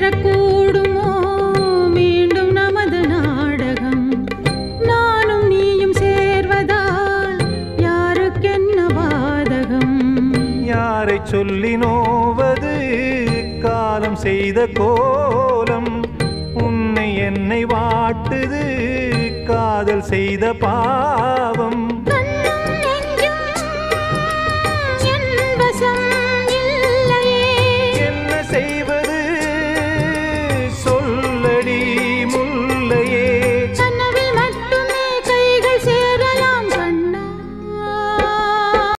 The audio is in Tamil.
சேரக்கூடுமோ மீண்டும் நமது நாடகம் நானும் நீயும் சேர்வதால் யாருக்கென்ன பாதகம் யாரை சொல்லி நோவது காலம் செய்த கோலம் உன்னை என்னை வாட்டுது காதல் செய்த பாவம்